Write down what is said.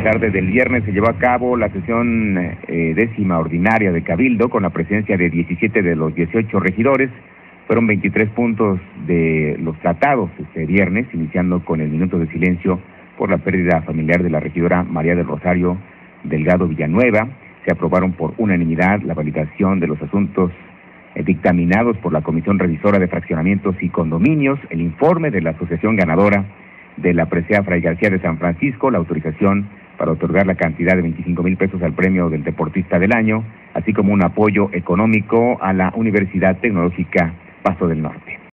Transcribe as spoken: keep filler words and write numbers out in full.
tarde del viernes se llevó a cabo la sesión eh, décima ordinaria de Cabildo con la presencia de diecisiete de los dieciocho regidores. Fueron veintitrés puntos de los tratados este viernes, iniciando con el minuto de silencio por la pérdida familiar de la regidora María del Rosario Delgado Villanueva. Se aprobaron por unanimidad la validación de los asuntos eh, dictaminados por la Comisión Revisora de Fraccionamientos y Condominios, el informe de la asociación ganadora de la presea Fray García de San Francisco, la autorización para otorgar la cantidad de veinticinco mil pesos al premio del deportista del año, así como un apoyo económico a la Universidad Tecnológica Paso del Norte.